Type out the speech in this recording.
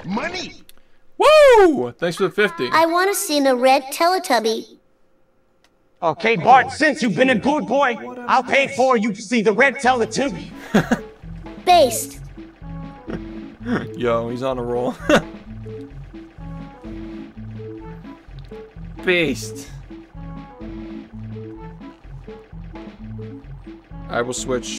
Money! Woo! Thanks for the 50. I want to see the red Teletubby. Okay, Bart, since you've been a good boy, I'll pay for you to see the red teletubby. Based. Yo, he's on a roll. Beast. I will switch